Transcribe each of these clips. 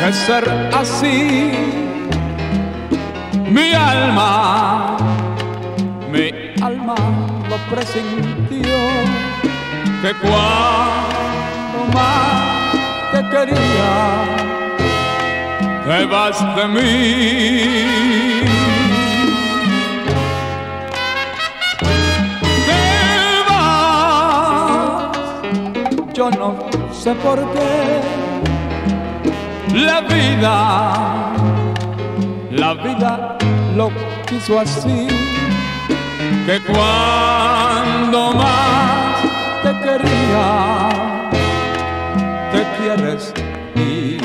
que ser así. Mi alma lo presintió, que cuando más te quería, te vas de mí. Te vas, yo no sé por qué. La vida lo quiso así, que cuando más te quería, te quieres ir.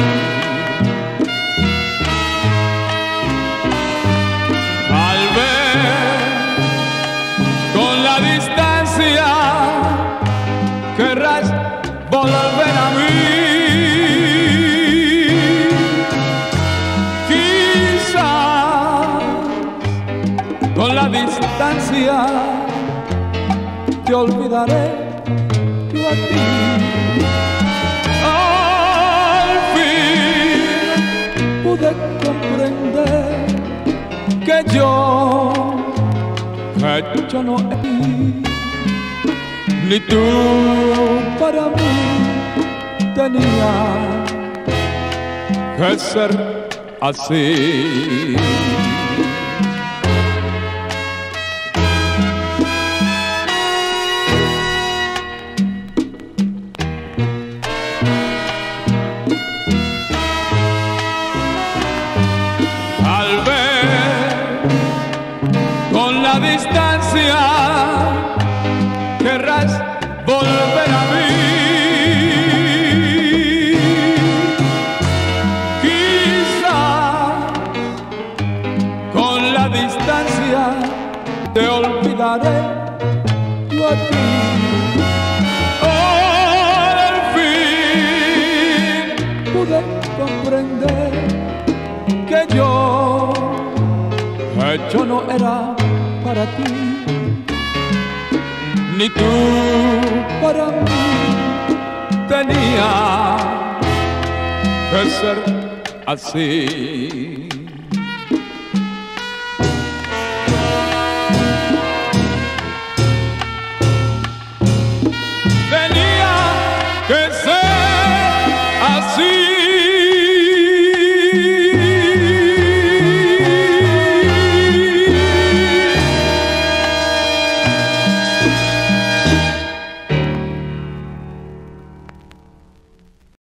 Tal vez con la distancia querrás volver a mí. Con la distancia te olvidaré yo a ti. Al fin pude comprender que yo no eres, ni tú para mí tenías que ser así. Con la distancia querrás volver a mí. Quizás con la distancia te olvidaré yo a ti. Al fin pude comprender que yo no era para ti, ni tú para mí tenía que ser así. Tenía que ser así.